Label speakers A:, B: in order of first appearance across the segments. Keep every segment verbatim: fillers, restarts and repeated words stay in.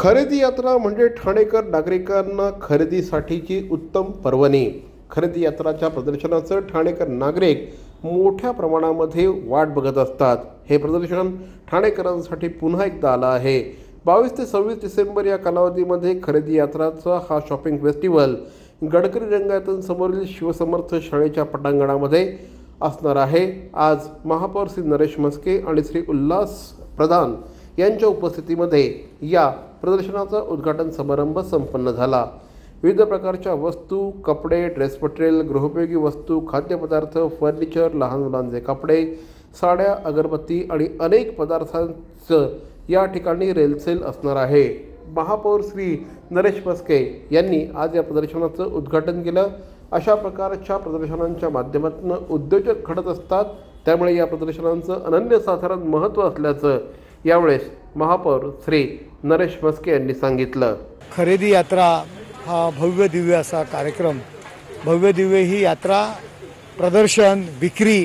A: खरेदी यात्रा म्हणजे ठाणेकर नागरिकांना खरेदीसाठीची उत्तम पर्वणी। खरेदी यात्राच्या प्रदर्शनाचं ठाणेकर नागरिक मोठ्या प्रमाणामध्ये वाट बघत असतात। हे प्रदर्शन ठाणेकरांसाठी पुन्हा एकदा आलं आहे। बावीस ते सव्वीस डिसेंबर या कालावधीमध्ये खरेदी यात्राचा हा शॉपिंग फेस्टिवल गडकरी रंगायतन समोरील शिवसमर्थ शाळेच्या पटांगणामध्ये असणार आहे। आज महापौर श्री नरेश म्हस्के आणि श्री उल्हास प्रधान यांच्या उपस्थितीमध्ये या प्रदर्शनाचा उद्घाटन समारंभ संपन्न झाला। विविध प्रकारच्या वस्तू, कपडे, ड्रेस मटेरियल, गृहोपयोगी वस्तू, खाद्यपदार्थ, फर्निचर, लहान मुलांचे कपडे, साड्या, अगरबत्ती आणि अनेक पदार्थांचं या ठिकाणी रेलसेल असणार आहे। महापौर श्री नरेश म्हस्के यांनी आज या प्रदर्शनाचं उद्घाटन केलं। अशा प्रकारच्या प्रदर्शनांच्या माध्यमातून उद्योजक घडत असतात, त्यामुळे या प्रदर्शनांचं अनन्यसाधारण महत्त्व असल्याचं यावेळेस महापौर श्री नरेश म्हस्के यांनी सांगितलं।
B: खरेदी यात्रा हा भव्य दिव्य असा कार्यक्रम, भव्य दिव्य ही यात्रा प्रदर्शन विक्री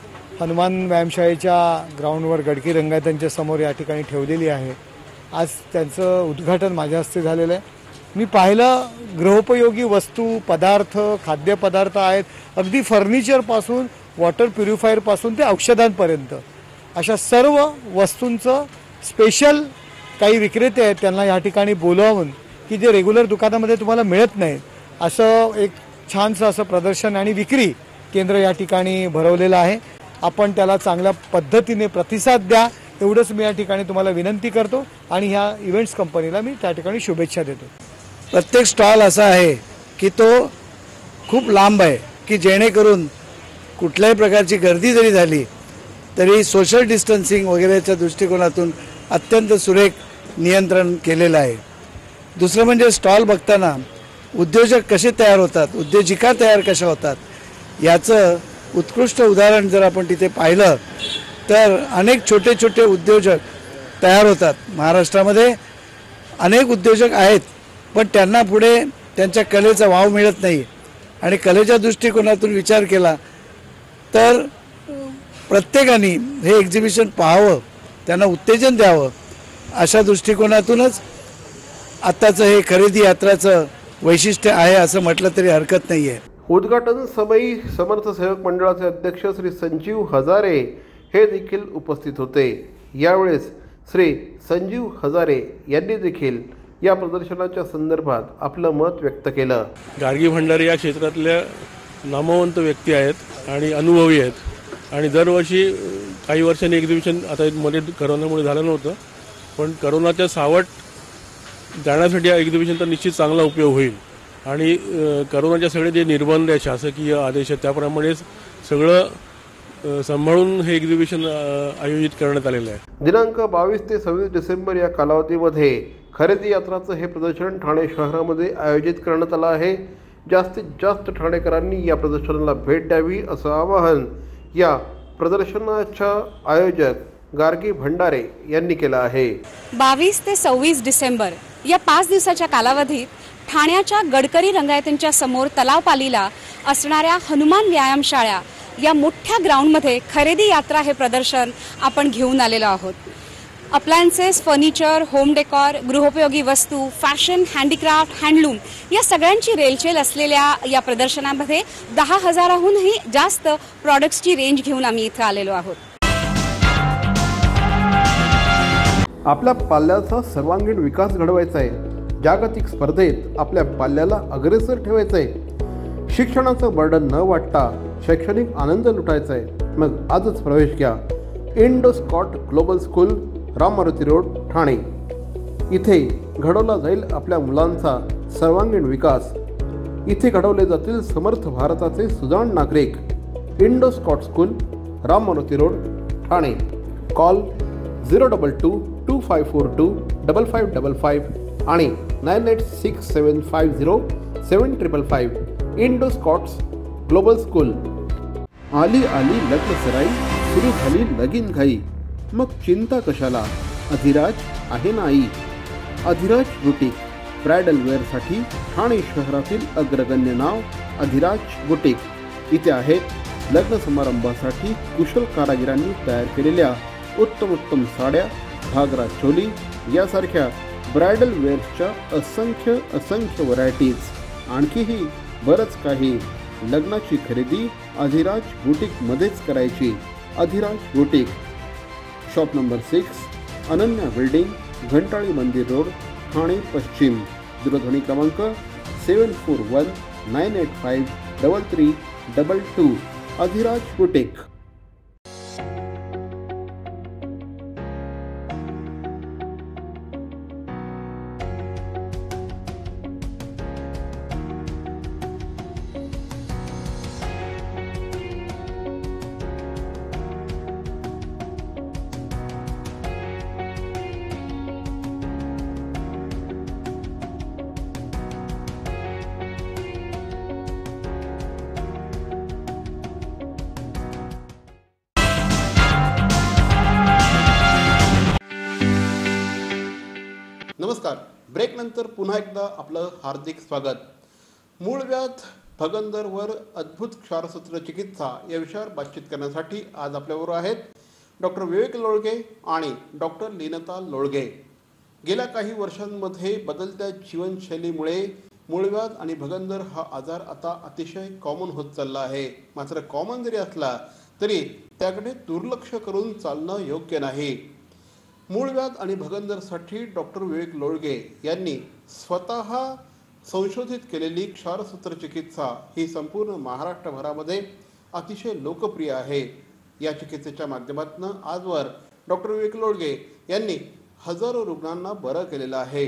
B: हनुमान व्यायामशाळेच्या ग्राउंडवर गडकरी रंगायतांच्या समोर या ठिकाणी ठेवलेली आहे। आज त्यांचं उद्घाटन माझ्या हस्ते झालेलं आहे। मी पाहिलं गृहोपयोगी वस्तू, पदार्थ, खाद्यपदार्थ आहेत, अगदी फर्निचरपासून वॉटर प्युरिफायरपासून ते औषधांपर्यंत अशा सर्व वस्तूंचं स्पेशल काही विक्रेते आहेत त्यांना या ठिकाणी बोलावून की जे रेग्युलर दुकानामध्ये तुम्हाला मिळत नाही असं एक छानसं असं प्रदर्शन आणि विक्री केंद्र या ठिकाणी भरवलेलं आहे। आपण त्याला चांगल्या पद्धतीने प्रतिसाद द्या एवढंच मी या ठिकाणी तुम्हाला विनंती करतो आणि ह्या इव्हेंट्स कंपनीला मी त्या ठिकाणी शुभेच्छा देतो।
C: प्रत्येक स्टॉल असा आहे की तो खूप लांब आहे की जेणेकरून कुठल्याही प्रकारची गर्दी जरी झाली तरी सोशल डिस्टन्सिंग वगैरेच्या दृष्टिकोनातून अत्यंत सुरेख नियंत्रण केलेलं आहे। दुसरं म्हणजे स्टॉल बघताना उद्योजक कसे तयार होतात, उद्योजिका तयार कशा होतात याचं उत्कृष्ट उदाहरण जर आपण तिथे पाहिलं तर अनेक छोटे छोटे उद्योजक तयार होतात। महाराष्ट्रामध्ये अनेक उद्योजक आहेत पण त्यांना पुढे त्यांच्या कलेचा वाव मिळत नाही आणि कलेच्या दृष्टिकोनातून विचार केला तर प्रत्येकाने हे एक्झिबिशन पाहावं, त्यांना उत्तेजन द्यावं अशा दृष्टिकोनातूनच आत्ताचं हे खरेदी यात्राचं वैशिष्ट्य आहे असं म्हटलं तरी हरकत नाही आहे।
A: उद्घाटन समयी समर्थ सेवक मंडळाचे अध्यक्ष श्री संजीव हजारे हे देखील उपस्थित होते। यावेळेस श्री संजीव हजारे यांनी देखील या प्रदर्शनाच्या संदर्भात आपलं मत व्यक्त केलं।
D: गार्गी भंडारी या क्षेत्रातल्या नामवंत व्यक्ती आहेत आणि अनुभवी आहेत आणि दरवर्षी काही वर्षांनी एक्झिबिशन आता मध्ये करोनामुळे झालं नव्हतं पण करोनाच्या सावट जाण्यासाठी या एक्झिबिशनचा निश्चित चांगला उपयोग होईल आणि करोनाच्या सगळे जे निर्बंध आहे, शासकीय आदेश आहेत त्याप्रमाणे सगळं सांभाळून हे एक्झिबिशन आयोजित करण्यात आलेलं आहे।
A: दिनांक बावीस ते सव्वीस डिसेंबर या कालावधीमध्ये खरेदी यात्राचं हे प्रदर्शन ठाणे शहरामध्ये आयोजित करण्यात आलं आहे। जास्तीत जास्त ठाणेकरांनी या प्रदर्शनाला भेट द्यावी असं आवाहन या प्रदर्शनाच्या आयोजक गार्गी भंडारे यांनी केलं आहे।
E: बावीस ते सव्वीस डिसेंबर या पाच दिवसाच्या कालावधीत ठाण्याच्या गडकरी रंगायतांच्या समोर तलावपालीला असणाऱ्या हनुमान व्यायामशाळा या मोठ्या ग्राउंडमध्ये खरेदी यात्रा हे प्रदर्शन आपण घेऊन आलेलो आहोत। अप्लायन्सेस, फर्निचर, होम डेकॉर, गृहोपयोगी वस्तू, फॅशन, हँडीक्राफ्ट, हँडलूम या सगळ्यांची रेलचेल असलेल्या या प्रदर्शनामध्ये दहा हजाराहूनही जास्त प्रॉडक्ट्सची रेंज घेऊन आम्ही इथे आलेलो आहोत।
A: आपल्या पाल्याचा सर्वांगीण विकास घडवायचा आहे, जागतिक स्पर्धेत आपल्या पाल्याला अग्रेसर ठेवायचं आहे, शिक्षणाचं बर्डन न वाटता शैक्षणिक आनंद लुटायचा आहे। मग आजच प्रवेश घ्या Indo Scot global school, Ram Maruti road, Thane. इथे घडवला जाईल आपल्या मुलांचा सर्वांगीण विकास, इथे घडवले जातील समर्थ भारताचे सुजाण नागरिक। Indo Scott school, Ram Maruti road, Thane. Call zero double two two five four two double five double five आणि nine eight six seven five zero seven triple five. Indo Scotts global school. आली आली लग्न सराई, सुरू झाली लगीन घाई, मग चिंता कशाला, अधिराज आहे ना आई। अधिराज बुटीक ब्रायडल वेअरसाठी ठाणे शहरातील अग्रगण्य नाव अधिराज बुटीक। इथे आहेत लग्न समारंभासाठी कुशल कारागिरांनी तयार केलेल्या उत्तम उत्तम साड्या, घागरा चोली यासारख्या ब्रायडल वेअर्सच्या असंख्य असंख्य व्हरायटीज, आणखीही बरंच काही. लग्नाची खरेदी अधिराज बुटीकमध्येच करायची. Adhiraj boutique, shop number six, Ananya building, Ghantali Mandir road, Thane पश्चिम. दूरध्वनी क्रमांक seven four one nine eight five double three double two. Adhiraj boutique. नमस्कार. ब्रेक नंतर पुन्हा एकदा आपलं हार्दिक स्वागत. मूळव्याध भगंदरवर अद्भुत क्षारसूत्र चिकित्सा या विषयावर बातचीत करण्यासाठी आज आपल्याबरोबर आहेत डॉक्टर विवेक लोळगे आणि डॉक्टर लीनता लोळगे. गेल्या काही वर्षांमध्ये बदलत्या जीवनशैलीमुळे मूळव्याध आणि भगंदर हा आजार आता अतिशय कॉमन होत चालला आहे. मात्र कॉमन जरी असला तरी त्याकडे दुर्लक्ष करून चालणं योग्य नाही. मूळव्याध आणि भगंदरसाठी डॉक्टर विवेक लोळगे यांनी स्वतः संशोधित केलेली क्षारसूत्र चिकित्सा ही संपूर्ण महाराष्ट्रभरामध्ये अतिशय लोकप्रिय आहे. या चिकित्सेच्या माध्यमातून आजवर डॉक्टर विवेक लोळगे यांनी हजारो रुग्णांना बरं केलेलं आहे.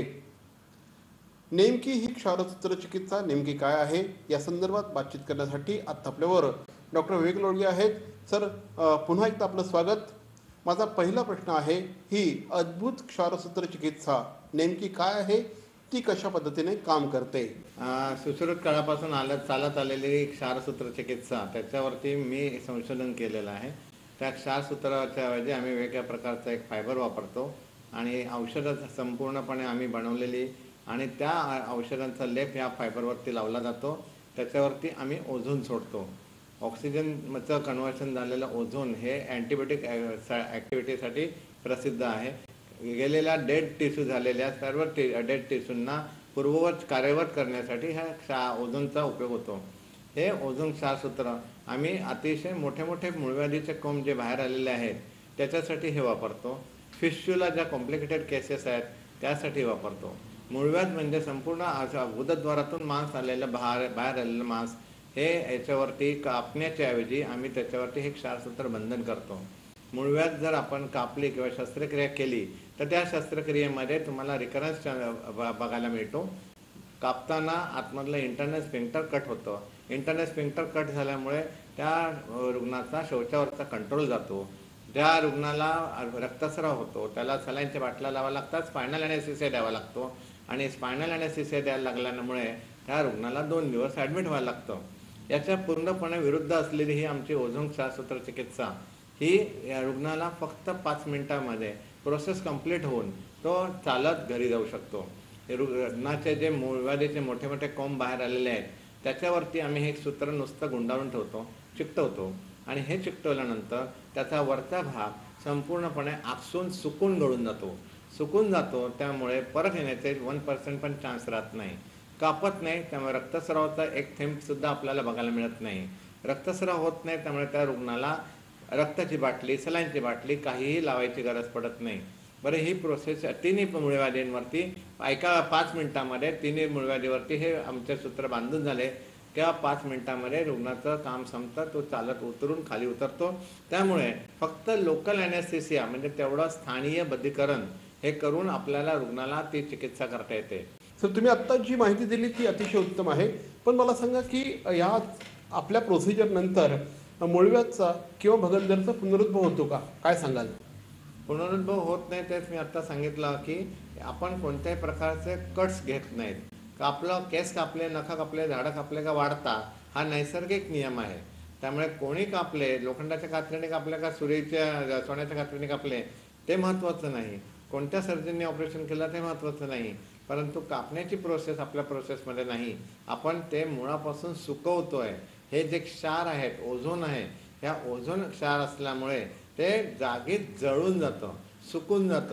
A: नेमकी ही क्षारसूत्र चिकित्सा नेमकी काय आहे या संदर्भात बातचीत करण्यासाठी आता आपल्यावर डॉक्टर विवेक लोळगे आहेत. सर, पुन्हा एकदा आपलं स्वागत. माझा पहिला प्रश्न आहे, ही अद्भुत क्षारसूत्र चिकित्सा नेमकी काय आहे, ती कशा पद्धतीने काम करते?
F: सुश्रुत काळापासून आलं चालत आलेली क्षारसूत्र चिकित्सा, त्याच्यावरती मी संशोधन केलेलं आहे. त्या क्षारसूत्राच्या ऐवजी आम्ही वेगळ्या प्रकारचा एक फायबर वापरतो आणि औषधं संपूर्णपणे आम्ही बनवलेली आणि त्या औषधांचा लेप या फायबरवरती लावला जातो. त्याच्यावरती आम्ही ओझोन सोडतो. ऑक्सिजनचं कन्व्हर्शन झालेलं ओझोन हे अँटीबायोटिक ॲक्टिव्हिटीसाठी प्रसिद्ध आहे. गेलेल्या डेड टिश्यू झालेल्या सर्व टी डेड टिश्यूंना पूर्ववत कार्यवत करण्यासाठी ह्या क्षा ओझोनचा उपयोग होतो. हे ओझोन क्षारसूत्र आम्ही अतिशय मोठे मोठे मूळव्याधीचे कोंब जे बाहेर आलेले आहेत त्याच्यासाठी हे वापरतो. फिश्यूला ज्या कॉम्प्लिकेटेड केसेस आहेत त्यासाठी वापरतो. मूळव्याध म्हणजे संपूर्ण गुदद्वारातून मांस आलेलं बाहेर बाहेर आलेलं मांस, हे याच्यावरती कापण्याच्या ऐवजी आम्ही त्याच्यावरती हे क्षारसूत्र बंधन करतो. मूळव्याध जर आपण कापली किंवा शस्त्रक्रिया केली तर त्या शस्त्रक्रियेमध्ये तुम्हाला रिकरन्स बघायला मिळतो. कापताना आतमधलं इंटरनल स्फिंक्टर कट होतं. इंटरनल स्फिंक्टर कट झाल्यामुळे त्या रुग्णाचा शौचावरचा कंट्रोल जातो. ज्या रुग्णाला रक्तस्राव होतो त्याला सलाईनच्या बाटल्या लावाव्या लागतात, स्पायनल ॲनेस्थेसिया द्यावा लागतो आणि स्पायनल ॲनेस्थेसिया द्यायला लागल्यामुळे त्या रुग्णाला दोन दिवस ॲडमिट व्हायला लागतं. याच्या पूर्णपणे विरुद्ध असलेली ही आमची ओझोन क्षारसूत्र चिकित्सा ही या रुग्णाला फक्त पाच मिनिटांमध्ये प्रोसेस कंप्लीट होऊन तो चालत घरी जाऊ शकतो. हे रुग्णाचे जे मूळव्याधीचे मोठे मोठे कोंब बाहेर आलेले आहेत त्याच्यावरती आम्ही हे सूत्र नुसतं गुंडाळून ठेवतो, चिकटवतो आणि हे चिकटवल्यानंतर त्याचा वरचा भाग संपूर्णपणे आकसून सुकून गळून जातो. सुकून जातो त्यामुळे परत येण्याचे वन पर्सेंट पण चान्स राहत नाही. कापत नाही त्यामुळे रक्तस्रावाचा एक थेंबसुद्धा आपल्याला बघायला मिळत नाही. रक्तस्राव होत नाही त्यामुळे त्या रुग्णाला रक्ताची बाटली, सलाईनची बाटली काहीही लावायची गरज पडत नाही. बरं, ही प्रोसेस तिन्ही मूळव्याधींवरती एका पाच मिनिटामध्ये तिन्ही मूळव्याधीवरती हे आमचे सूत्र बांधून झाले किंवा पाच मिनिटामध्ये रुग्णाचं काम संपतं, तो चालत उतरून खाली उतरतो. त्यामुळे फक्त लोकल ॲनेस्थेसिया म्हणजे तेवढं स्थानीय बद्धीकरण हे करून आपल्याला रुग्णाला ती चिकित्सा करता येते.
A: सर, तुम्ही आत्ता जी माहिती दिली ती अतिशय उत्तम आहे, पण मला सांगा की या आपल्या प्रोसिजर नंतर मूळव्याधचा किंवा भगंदरचा पुनरुद्भव होतो का? काय सांगाल?
F: पुनरुद्भव होत नाही तेच मी आत्ता सांगितलं की आपण कोणत्याही प्रकारचे कट्स घेत नाहीत. कापलं, केस कापले, नखं कापले, झाडं कापले का वाढता हा नैसर्गिक नियम आहे. त्यामुळे कोणी कापले, लोखंडाच्या कात्रीने कापले का सुरीच्या सोन्याच्या कात्रीने कापले ते महत्त्वाचं नाही. कोणत्या सर्जनने ऑपरेशन केलं ते महत्त्वाचं नाही. परंतु कापण्याची प्रोसेस आपल्या प्रोसेसमध्ये नाही. आपण ते मुळापासून सुकवतोय. हे जे क्षार आहेत, ओझोन आहे, ह्या ओझोन क्षार असल्यामुळे ते जागीच जळून जातं, सुकून जातं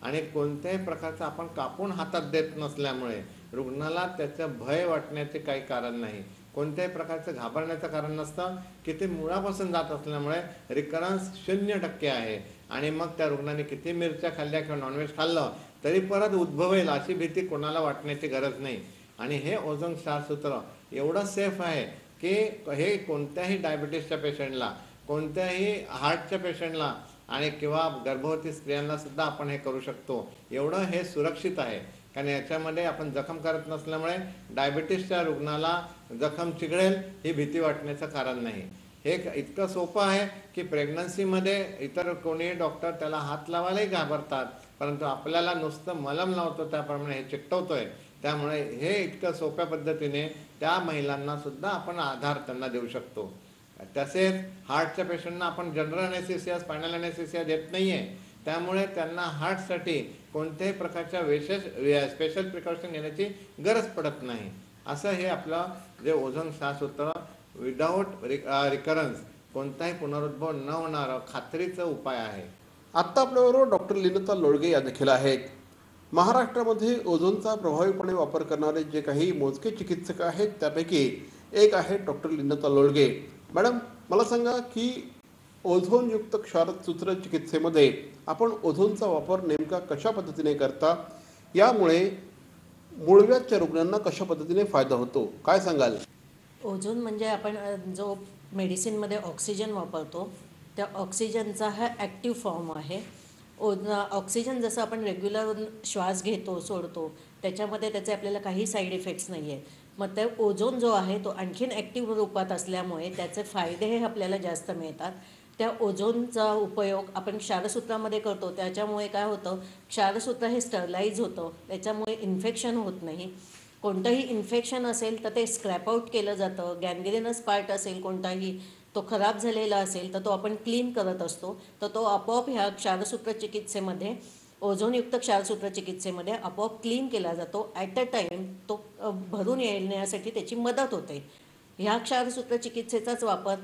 F: आणि कोणत्याही प्रकारचं आपण कापून हातात देत नसल्यामुळे रुग्णाला त्याचं भय वाटण्याचे काही कारण नाही, कोणत्याही प्रकारचं घाबरण्याचं कारण नसतं की ते मुळापासून जात असल्यामुळे रिकरन्स शून्य टक्के आहे. आणि मग त्या रुग्णाने किती मिरच्या खाल्ल्या किंवा नॉनव्हेज खाल्लं तरी परत उद्भवेल अशी भीती कोणाला वाटण्याची गरज नाही. आणि हे ओझोन क्षारसूत्र एवढं सेफ आहे की हे कोणत्याही डायबिटीसच्या पेशंटला, कोणत्याही हार्टच्या पेशंटला आणि किंवा गर्भवती स्त्रियांना सुद्धा आपण हे करू शकतो. एवढं हे सुरक्षित आहे कारण याच्यामध्ये आपण जखम करत नसल्यामुळे डायबिटीसच्या रुग्णाला जखम चिघळेल ही भीती वाटण्याचं कारण नाही. हे इतकं सोपं आहे की प्रेग्नन्सीमध्ये इतर कोणी डॉक्टर त्याला हात लावायलाही घाबरतात, परंतु आपल्याला नुसतं मलम लावतो त्याप्रमाणे हे चिकटवतोय. त्यामुळे हे इतकं सोप्या पद्धतीने त्या महिलांना सुद्धा आपण आधार त्यांना देऊ शकतो. तसेच हार्टच्या पेशंटना आपण जनरल अनेस्थेसिया, स्पायनल अनेस्थेसिया देत नाही आहे, त्यामुळे त्यांना हार्टसाठी कोणत्याही प्रकारच्या विशेष स्पेशल प्रिकॉशन घेण्याची गरज पडत नाही. असं हे आपलं जे ओझोन क्षारसूत्र विदाऊट रिकरन्स, कोणताही पुनरुद्भव न होणारा खात्रीचा उपाय आहे.
A: आत्ता आपल्याबरोबर डॉक्टर लिनता लोळगे या देखील आहेत. महाराष्ट्रामध्ये ओझोनचा प्रभावीपणे वापर करणारे जे काही मोजके चिकित्सक आहेत त्यापैकी एक आहे डॉक्टर लिनता लोळगे. मॅडम, मला सांगा की ओझोनयुक्त क्षारसूत्र चिकित्सेमध्ये आपण ओझोनचा वापर नेमका कशा पद्धतीने करता, यामुळे मूळव्याधच्या रुग्णांना कशा पद्धतीने फायदा होतो, काय सांगाल?
G: ओझोन म्हणजे आपण जो मेडिसिनमध्ये ऑक्सिजन वापरतो त्या ऑक्सिजनचा हा ॲक्टिव्ह फॉर्म आहे. ओ ऑक्सिजन जसं आपण रेग्युलर श्वास घेतो सोडतो त्याच्यामध्ये त्याचे आपल्याला काही साईड इफेक्ट्स नाही आहेत. मग ते ओझोन जो आहे तो आणखीन ॲक्टिव्ह रूपात असल्यामुळे त्याचे फायदे हे आपल्याला जास्त मिळतात. त्या ओझोनचा उपयोग आपण क्षारसूत्रामध्ये करतो, त्याच्यामुळे काय होतं, क्षारसूत्र हे स्टरलाइज होतं, त्याच्यामुळे इन्फेक्शन होत नाही. कोणतंही इन्फेक्शन असेल तर ते स्क्रॅप आउट केलं जातं. गँग्रेनस पार्ट असेल कोणताही तो खराब झालेला असेल तर तो आपण क्लीन करत असतो. तर तो आपोआप ह्या क्षारसूत्र चिकित्सेमध्ये, ओझोनयुक्त क्षारसूत्र चिकित्सेमध्ये आपोआप क्लीन केला जातो. ॲट अ टाईम तो भरून येण्यासाठी त्याची मदत होते. ह्या क्षारसूत्र चिकित्सेचाच वापर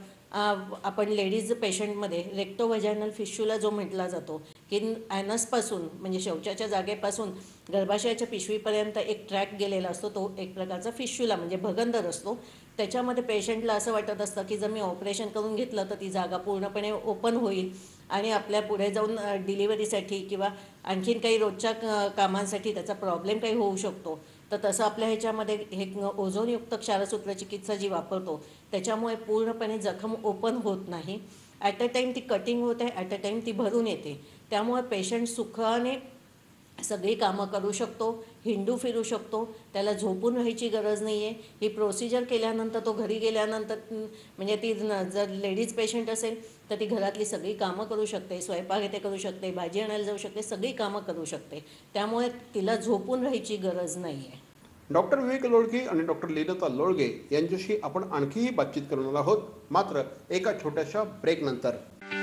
G: आपण लेडीज पेशंटमध्ये रेक्टोव्हॅजायनल फिश्युला जो म्हटला जातो की ॲनसपासून म्हणजे शौचाच्या जागेपासून गर्भाशयाच्या पिशवीपर्यंत एक ट्रॅक गेलेला असतो, तो एक प्रकारचा फिश्युला म्हणजे भगंदर असतो. त्याच्यामध्ये पेशंटला असं वाटत असतं की जर मी ऑपरेशन करून घेतलं तर ती जागा पूर्णपणे ओपन होईल आणि आपल्या पुढे जाऊन डिलिव्हरीसाठी किंवा आणखीन काही रोजच्या कामांसाठी त्याचा प्रॉब्लेम काही होऊ शकतो. तर तसं आपल्या ह्याच्यामध्ये हे ओझोनयुक्त क्षारसूत्र चिकित्सा जी वापरतो त्याच्यामुळे पूर्णपणे जखम ओपन होत नाही. ॲट अ टाईम ती कटिंग होते, ॲट अ टाईम ती भरून येते. त्यामुळे पेशंट सुखाने सगळी कामं करू शकतो, हिंडू फिरू शकतो, त्याला झोपून राहायची गरज नाही आहे. ही प्रोसिजर केल्यानंतर तो घरी गेल्यानंतर म्हणजे ती जर लेडीज पेशंट असेल तर ती घरातली सगळी कामं करू शकते, स्वयंपाक येते करू शकते, भाजी आणायला जाऊ शकते, सगळी कामं करू शकते. त्यामुळे तिला झोपून राहायची गरज नाही आहे.
A: डॉक्टर विवेक लोळगे आणि डॉक्टर लिनता लोळगे यांच्याशी आपण आणखीही बातचीत करणार आहोत, मात्र एका छोट्याशा ब्रेक नंतर.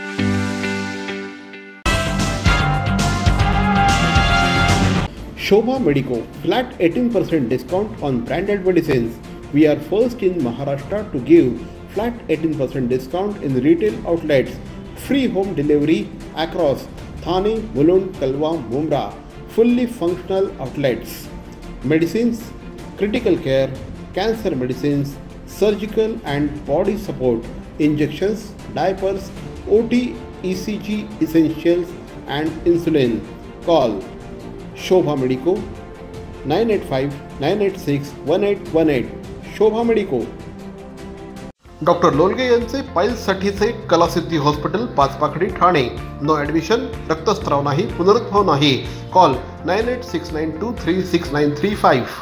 A: Shobha Medico, flat eighteen percent discount on branded medicines. We are first in Maharashtra to give flat eighteen percent discount in retail outlets. Free home delivery across Thane, Mulund, Kalwa, Mumra. Fully functional outlets. Medicines, critical care, cancer medicines, surgical and body support, injections, diapers, O T, E C G essentials and insulin. Call Shobha medico nine eight five nine eight six one eight one eight. Shobha medico. Doctor Lolage यांचे पाईल्ससाठीचे Kalasiddhi hospital, Pachpakhadi, Thane. No admission, रक्तस्राव नाही, पुनरुद्भव नाही. Call nine eight six nine two three six nine three five.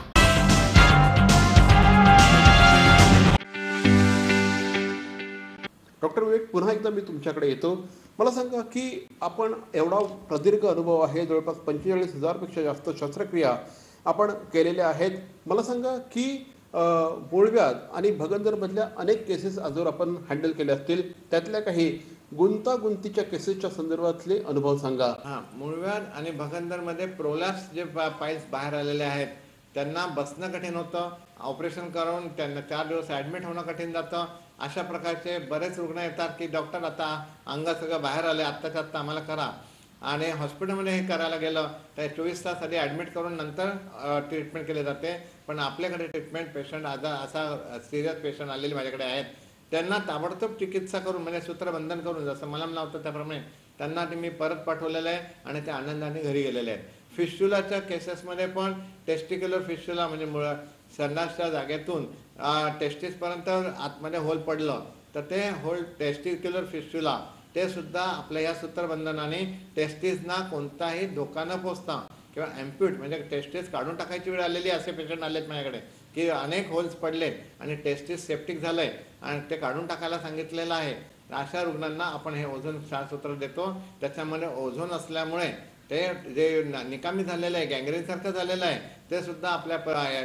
A: Doctor Vivek, पुन्हा एकदा मी तुमच्याकडे येतो. मला सांगा की आपण एवढा प्रदीर्घ अनुभव आहे, जवळपास पंचेचाळीस हजारपेक्षा जास्त शस्त्रक्रिया आपण केलेल्या आहेत. मला सांगा की मूळव्याध आणि भगंदरमधल्या अनेक केसेस आजवर आपण हँडल केले असतील, त्यातल्या काही गुंतागुंतीच्या केसेसच्या संदर्भातले अनुभव सांगा.
F: हां, मूळव्याध आणि भगंदरमध्ये प्रोलॅप्स जे पाईल्स बाहेर आलेले आहेत त्यांना बसणं कठीण होतं, ऑपरेशन करून त्यांना चार दिवस ॲडमिट होणं कठीण जातं. अशा प्रकारचे बरेच रुग्ण येतात की डॉक्टर आता अंग सगळं बाहेर आले, आत्ताच्या आत्ता आम्हाला करा. आणि हॉस्पिटलमध्ये हे करायला गेलं तर चोवीस तास आधी ॲडमिट करून नंतर ट्रीटमेंट केली जाते. पण आपल्याकडे ट्रीटमेंट पेशंट आज असा सिरियस पेशंट आलेले माझ्याकडे आहेत, त्यांना ताबडतोब चिकित्सा करून म्हणजे सूत्रबंधन करून जसं मलम लावतं त्याप्रमाणे त्यांना ते मी परत पाठवलेलं आहे आणि ते आनंदाने घरी गेलेले आहेत. फिस्टुलाच्या केसेसमध्ये पण टेस्टिक्युलर फिस्टुला म्हणजे मुळ संडासच्या जागेतून टेस्टिसपर्यंत आतमध्ये होल पडलं तर ते होल टेस्टिक्युलर फिस्टुला ते सुद्धा आपल्या या सूत्रबंधनाने टेस्टिसना कोणताही धोका न पोचता किंवा ॲम्प्यूट म्हणजे टेस्टिस काढून टाकायची वेळ आलेली असे पेशंट आलेत माझ्याकडे की अनेक होल्स पडलेत आणि टेस्टिस सेप्टिक झालं आहे आणि ते काढून टाकायला सांगितलेलं आहे. अशा रुग्णांना आपण हे ओझोन क्षारसूत्र देतो. त्याच्यामध्ये ओझोन असल्यामुळे ते जे निकामी झालेलं आहे गँग्रीनसारखं झालेलं आहे ते सुद्धा आपल्या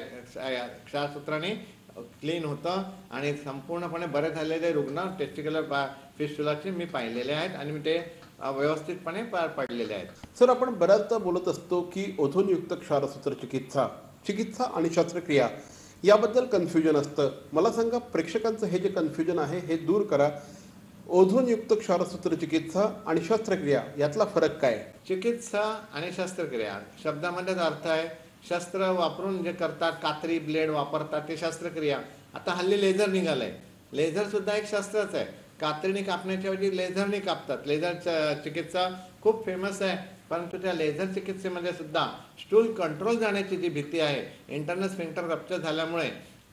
F: क्षारसूत्राने क्लीन होतं आणि संपूर्णपणे बरे झालेले रुग्ण टेस्टिक्युलर फिस्टुलाचे मी पाहिलेले आहेत आणि मी ते व्यवस्थितपणे पार पडलेले आहेत.
A: सर, आपण बऱ्याचदा बोलत असतो की ओझोनयुक्त क्षारसूत्र चिकित्सा चिकित्सा आणि शस्त्रक्रिया याबद्दल कन्फ्युजन असतं. मला सांगा, प्रेक्षकांचं हे जे कन्फ्युजन आहे हे दूर करा. ओझोनयुक्त क्षारसूत्र चिकित्सा आणि शस्त्रक्रिया यातला फरक काय?
F: चिकित्सा आणि शस्त्रक्रिया शब्दामध्येच अर्थ आहे. शस्त्र वापरून जे करतात, कात्री ब्लेड वापरतात ते शस्त्रक्रिया. आता हल्ली लेझर निघालंय, लेझर सुद्धा एक शस्त्रच आहे. कात्रीने कापण्याच्या ऐवजी लेझरने कापतात. लेझर चिकित्सा खूप फेमस आहे, परंतु त्या लेझर चिकित्सेमध्ये सुद्धा स्टूल कंट्रोल जाण्याची जी भीती आहे, इंटरनल स्फिंक्टर रप्चर झाल्यामुळे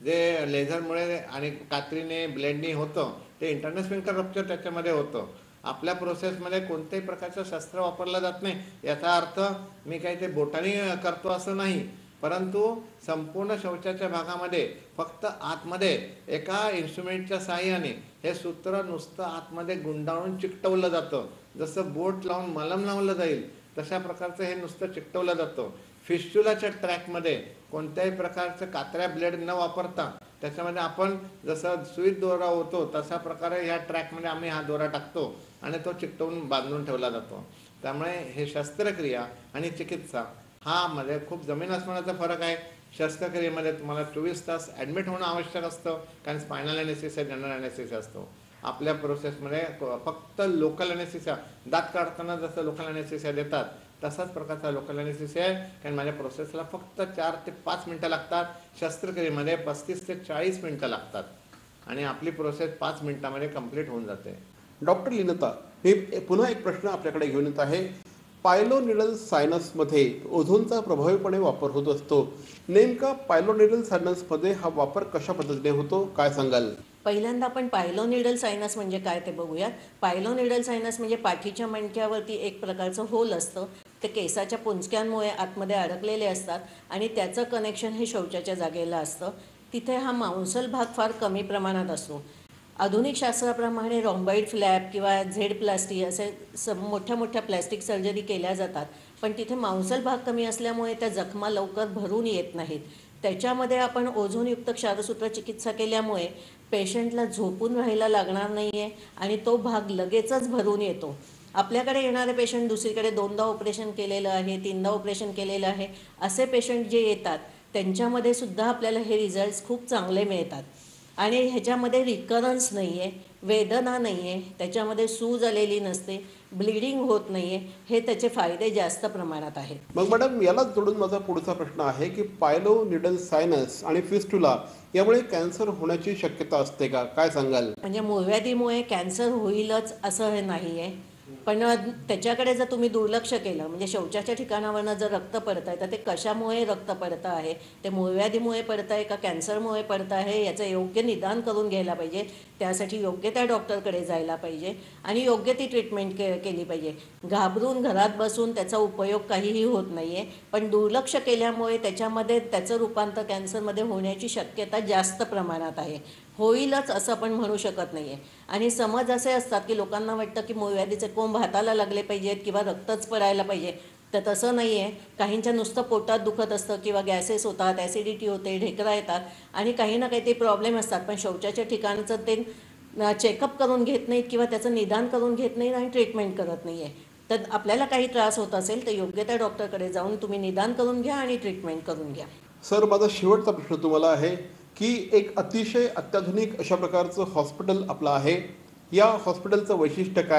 F: जे लेझरमुळे आणि कात्रीने ब्लेडनी होतं ते इंटरनल स्फिंक्टर रप्चर त्याच्यामध्ये होतं. आपल्या प्रोसेसमध्ये कोणत्याही प्रकारचं शस्त्र वापरलं जात नाही. याचा अर्थ मी काही ते बोटाने करतो असं नाही, परंतु संपूर्ण शौचाच्या भागामध्ये फक्त आतमध्ये एका इन्स्ट्रुमेंटच्या साहाय्याने हे सूत्र नुसतं आतमध्ये गुंडाळून चिकटवलं जातं. जसं बोट लावून मलम लावलं जाईल तशा प्रकारचं हे नुसतं चिकटवलं जातं. फिस्टुलाच्या ट्रॅकमध्ये कोणत्याही प्रकारचं कात्र्या ब्लेड न वापरता त्याच्यामध्ये आपण जसं सुईत दोरा होतो तशा प्रकारे ह्या ट्रॅकमध्ये आम्ही हा दोरा टाकतो आणि तो चिकटवून बांधून ठेवला जातो. त्यामुळे हे शस्त्रक्रिया आणि चिकित्सा हा मध्ये खूप जमीन आसमानाचा फरक आहे. शस्त्रक्रियेमध्ये तुम्हाला चोवीस तास ॲडमिट होणं आवश्यक असतं कारण स्पायनल ॲनेस्थेसिया जनरल ॲनेस्थेसिया असतो. आपल्या प्रोसेसमध्ये फक्त लोकल ॲनेस्थेसिया, दात काढताना जसं लोकल ॲनेस्थेसिया देतात तसाच प्रकारचा लोकल ॲनेस्थेसिया आहे. कारण माझ्या प्रोसेसला फक्त चार ते पाच मिनटं लागतात. शस्त्रक्रियेमध्ये पस्तीस ते चाळीस मिनटं लागतात आणि आपली प्रोसेस पाच मिनिटामध्ये कंप्लीट होऊन जाते.
A: डॉक्टर लीनता, मी पुन्हा एक प्रश्न आपल्याकडे घेऊन येत आहे. पायलोनिडल सायनसमध्ये ओझोनचा प्रभावीपणे वापर होत असतो. नेमका पायलोनिडल सायनसमध्ये हा वापर कशा पद्धतीने होतो, काय सांगाल?
G: पहिल्यांदा आपण पायलोनिडल सायनस म्हणजे काय ते बघूयात. पायलोनिडल सायनस म्हणजे पाठीच्या मणक्यावरती एक प्रकारचं होल असतं. ते केसाच्या पुंजक्यांमुळे आतमध्ये अडकलेले असतात आणि त्याचं कनेक्शन हे शौचाच्या जागेला असतं. तिथे हा मांसल भाग फार कमी प्रमाणात असतो. आधुनिक शास्त्राप्रमाणे रॉम्बाईड फ्लॅप किंवा झेड प्लास्टी असे स मोठ्या मोठ्या प्लॅस्टिक सर्जरी केल्या जातात, पण तिथे मांसल भाग कमी असल्यामुळे त्या जखमा लवकर भरून येत नाहीत. त्याच्यामध्ये आपण ओझोनयुक्त क्षारसूत्र चिकित्सा केल्यामुळे पेशंटला झोपून राहायला लागणार नाही आहे आणि तो भाग लगेचच भरून येतो. आपल्याकडे येणारे पेशंट दुसरीकडे दोनदा ऑपरेशन केलेलं आहे, तीनदा ऑपरेशन केलेलं आहे असे पेशंट जे येतात त्यांच्यामध्ये सुद्धा आपल्याला हे रिझल्ट्स खूप चांगले मिळतात. आणि ह्याच्यामध्ये रिकरन्स नाही आहे, वेदना नाही आहे, त्याच्यामध्ये सूज आलेली नसते, ब्लिडिंग होत नाही आहे. हे त्याचे फायदे जास्त प्रमाणात आहेत.
A: मग मॅडम, यालाच जोडून माझा पुढचा प्रश्न आहे की पायलोनिडल सायनस आणि फिस्टुला यामुळे कॅन्सर होण्याची शक्यता असते का, काय सांगाल?
G: म्हणजे मूळव्याधीमुळे कॅन्सर होईलच असं हे नाही आहे, पण त्याच्याकडे जर तुम्ही दुर्लक्ष केलं म्हणजे शौचाच्या ठिकाणावरनं जर रक्त पडतं आहे तर ते कशामुळे रक्त पडतं आहे, ते मूळव्याधीमुळे पडतं आहे का कॅन्सरमुळे पडतं आहे याचं योग्य निदान करून घ्यायला पाहिजे. त्यासाठी योग्य त्या डॉक्टरकडे जायला पाहिजे आणि योग्य ती ट्रीटमेंट के केली पाहिजे. घाबरून घरात बसून त्याचा उपयोग काहीही होत नाही आहे, पण दुर्लक्ष केल्यामुळे त्याच्यामध्ये त्याचं रूपांतर कॅन्सरमध्ये होण्याची शक्यता जास्त प्रमाणात आहे. होईलच असं आपण म्हणू शकत नाही आहे. आणि समज असे असतात की लोकांना वाटतं की मूळव्याधीचे कोंब हाताला लागले पाहिजेत किंवा रक्तच पडायला पाहिजे, तर तसं नाही आहे. काहींच्या नुसतं पोटात दुखत असतं किंवा गॅसेस होतात, ॲसिडिटी होते, ढेकरा येतात आणि काही ना काही ते प्रॉब्लेम असतात, पण शौचाच्या ठिकाणचं ते चेकअप करून घेत नाहीत किंवा त्याचं निदान करून घेत नाहीत आणि ट्रीटमेंट करत नाही आहे. तर आपल्याला काही त्रास होत असेल तर योग्य त्या डॉक्टरकडे जाऊन तुम्ही निदान करून घ्या आणि ट्रीटमेंट करून घ्या.
A: सर, माझा शेवटचा प्रश्न तुम्हाला आहे की एक अतिशय अत्याधुनिक अशा प्रकारचं हॉस्पिटल आपलं आहे. या हॉस्पिटलचं वैशिष्ट्य काय,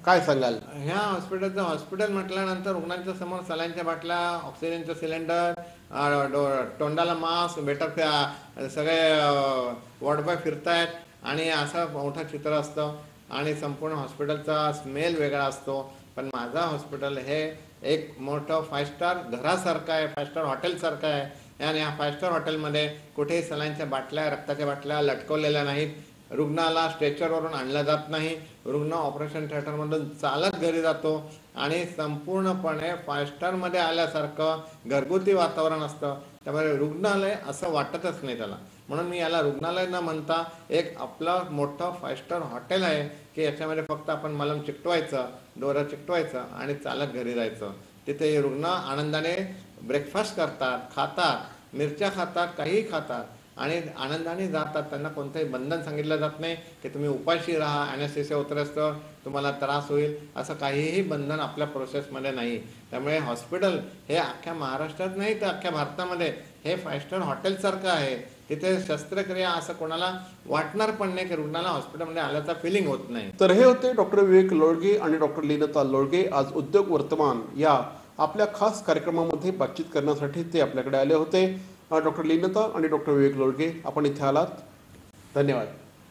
A: काय सांगाल?
F: ह्या हॉस्पिटलचं हॉस्पिटल म्हटल्यानंतर रुग्णांच्या समोर सलाईनच्या बाटल्या, ऑक्सिजनचं सिलेंडर, तोंडाला मास्क, बेटर सगळे वॉर्डबॉय फिरतायत आणि असं मोठं चित्र असतं आणि संपूर्ण हॉस्पिटलचा स्मेल वेगळा असतो. पण माझा हॉस्पिटल हे एक मोठं फाय स्टार घरासारखं आहे, फाय स्टार हॉटेलसारखं आहे आणि ह्या फाय स्टार हॉटेलमध्ये कुठेही सलाईनच्या बाटल्या, रक्ताच्या बाटल्या लटकवलेल्या नाहीत. रुग्णाला स्ट्रेचरवरून आणलं जात नाही. रुग्ण ऑपरेशन थिएटरमधून चालत घरी जातो आणि संपूर्णपणे फाय स्टारमध्ये आल्यासारखं घरगुती वातावरण असतं. त्यामुळे रुग्णालय असं वाटतच नाही त्याला. म्हणून मी याला रुग्णालय न म्हणता एक आपलं मोठं फाय स्टार हॉटेल आहे की याच्यामध्ये फक्त आपण मलम चिकटवायचं, दोरं चिकटवायचं आणि चालत घरी जायचं. तिथे हे रुग्ण आनंदाने ब्रेकफास्ट करतात, खातात, मिरच्या खातात, काहीही खातात आणि आनंदाने जातात. त्यांना कोणतंही बंधन सांगितलं जात नाही की तुम्ही उपाशी राहा, ॲनेस्थेसिया उतरस्तर तुम्हाला त्रास होईल, असं काहीही बंधन आपल्या प्रोसेसमध्ये नाही. त्यामुळे हॉस्पिटल हे अख्ख्या महाराष्ट्रात नाही तर अख्ख्या भारतामध्ये हे फाय स्टार हॉटेलसारखं आहे. तिथे शस्त्रक्रिया असं कोणाला वाटणार पण नाही की रुग्णाला हॉस्पिटलमध्ये आल्याचा फिलिंग होत नाही.
A: तर हे होते डॉक्टर विवेक लोळगे आणि डॉक्टर लीनता लोळगे. आज उद्योग वर्तमान या आपल्या खास कार्यक्रमामध्ये बातचीत करण्यासाठी ते आपल्याकडे आले होते. डॉक्टर लीनता आणि डॉक्टर विवेक लोळगे, आपण इथे आलात, धन्यवाद.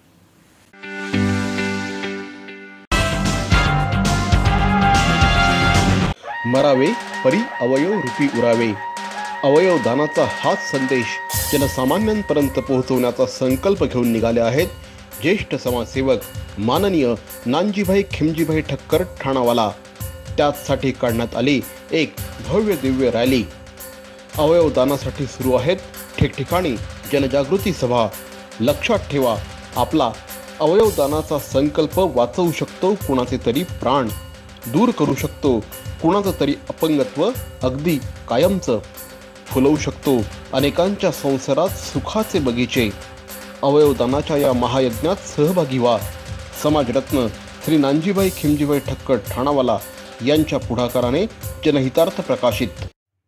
A: मरावे परी अवयव रूपी उरावे. अवयव दानाचा हाच संदेश जनसामान्यांपर्यंत पोहोचवण्याचा संकल्प घेऊन निघाले आहेत ज्येष्ठ समाजसेवक माननीय नानजीभाई खिमजीभाई ठक्कर ठाणावाला. त्याचसाठी काढण्यात आली एक भव्य दिव्य रॅली. अवयवदानासाठी सुरू आहेत ठिकठिकाणी जनजागृती सभा. लक्षात ठेवा, आपला अवयवदानाचा संकल्प वाचवू शकतो कुणाचे तरी प्राण, दूर करू शकतो कुणाचं तरी अपंगत्व अगदी कायमचं, फुलवू शकतो अनेकांच्या संसारात सुखाचे बगीचे. अवयवदानाच्या या महायज्ञात सहभागी व्हा. समाजरत्न श्री नानजीभाई खिमजीभाई ठक्कर ठाणावाला यांच्या पुढाकाराने जनहितार्थ प्रकाशित.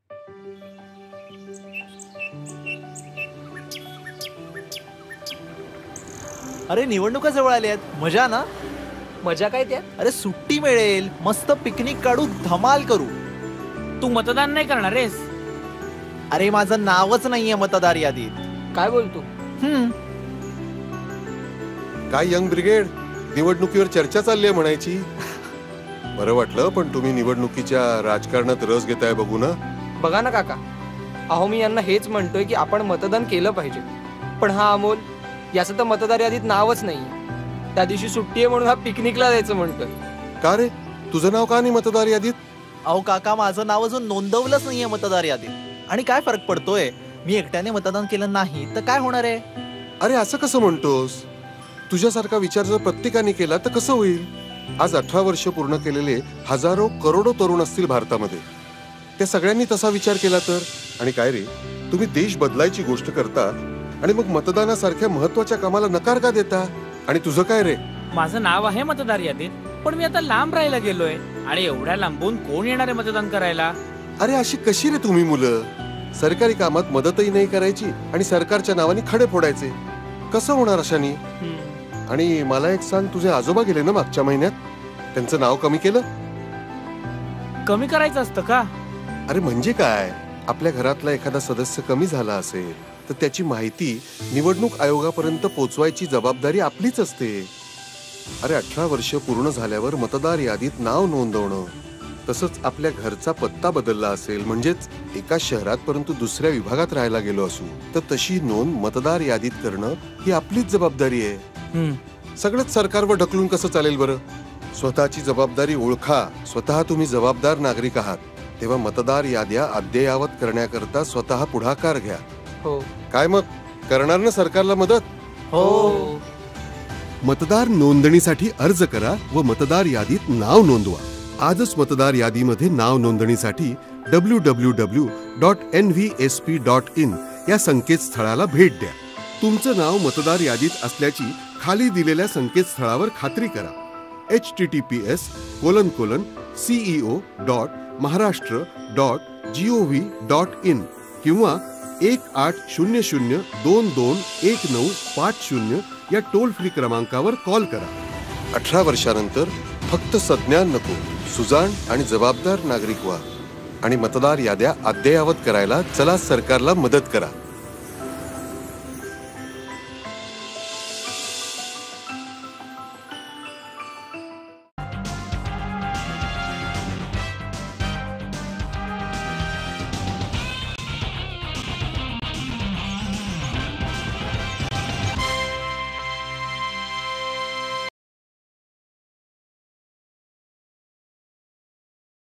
H: अरे निवडणुका जवळ आल्या आहेत, मजा ना?
I: मजा काय त्यात?
H: अरे सुट्टी मिळेल, मस्त पिकनिक काढू, धमाल करू.
I: तू मतदान नाही करणार आहेस?
H: अरे माझं नावच नाहीये मतदार यादीत.
I: काय बोलतो?
H: हम्म
J: काय यंग ब्रिगेड, निवडणुकीवर चर्चा चालली आहे म्हणायची. बरं वाटलं, पण तुम्ही निवडणुकीच्या राजकारणात रस घेताय बघू ना.
I: बघा ना काका, अहो मी यांना हेच म्हणतोय की आपण मतदान केलं पाहिजे, पण हा अमोल याचं तर मतदार यादीत नावच नाही. त्या दिवशी सुट्टी आहे म्हणून हा पिकनिकला जायचं म्हणतोय.
J: का रे, तुझं नाव का नाही मतदार यादीत?
H: अहो काका, माझं नाव अजून नोंदवलंच नाहीये मतदार यादीत. आणि काय फरक पडतोय, मी एकट्याने मतदान केलं नाही तर काय होणार आहे?
J: अरे असं कसं म्हणतोस? तुझ्यासारखा विचार जर प्रत्येकाने केला तर कसं होईल? आज अठरा वर्ष पूर्ण केलेले हजारो करोडो तरुण असतील भारतामध्ये. त्या सगळ्यांनी तसा विचार केला तर. आणि काय रे, तुम्ही देश बदलायची गोष्ट करता आणि मग मतदानासारख्या महत्वाच्या कामाला नकार का देता? आणि तुझं काय रे?
I: माझं नाव आहे मतदार यादीत, पण मी आता लांब राहायला गेलोय आणि एवढ्या लांबून कोण येणार आहे मतदान करायला?
J: अरे अशी कशी रे तुम्ही मुलं? सरकारी कामात मदतही नाही करायची आणि सरकारच्या नावाने खडे फोडायचे. कसं होणार अशानी? आणि मला एक सांग, तुझे आजोबा गेले ना मागच्या महिन्यात, त्यांचं नाव कमी केलं?
I: कमी करायचं असतं का?
J: अरे म्हणजे काय, आपल्या घरातला एखादा सदस्य कमी झाला असेल तर त्याची माहिती निवडणूक आयोगापर्यंत पोहोचवायची जबाबदारी आपलीच असते. अरे अठरा वर्ष पूर्ण झाल्यावर मतदार यादीत नाव नोंदवणं, तसंच आपल्या घरचा पत्ता बदलला असेल, म्हणजेच एका शहरात परंतु दुसऱ्या विभागात राहायला गेलो असू तर तशी नोंद मतदार यादीत करणं ही आपलीच जबाबदारी आहे. सगळंच सरकारवर ढकलून कसं चालेल बरं? स्वतःची जबाबदारी ओळखा. स्वतः तुम्ही जबाबदार नागरिक आहात, तेव्हा मतदार याद्या अद्ययावत करण्याकरता स्वतः पुढाकार घ्या.
I: हो.
J: काय मग, करणार ना सरकारला मदत?
I: हो.
J: मतदार नोंदणीसाठी अर्ज करा व मतदार यादीत नाव नोंदवा. आजच मतदार यादीमध्ये नाव नोंदणीसाठी W W W dot N V S P dot in या संकेतस्थळाला भेट द्या. तुमचं नाव मतदार यादीत असल्याची खाली दिलेल्या संकेतस्थळावर खात्री करा. H T T P S colon colon CEO dot Maharashtra dot G O V dot in किंवा एक आठ शून्य शून्य दोन दोन एक नऊ पाच शून्य या टोल फ्री क्रमांकावर कॉल करा. अठरा वर्षानंतर फक्त सज्ञान नको, सुजाण आणि जबाबदार नागरिक व्हा आणि मतदार याद्या अद्ययावत करायला चला सरकारला मदत करा.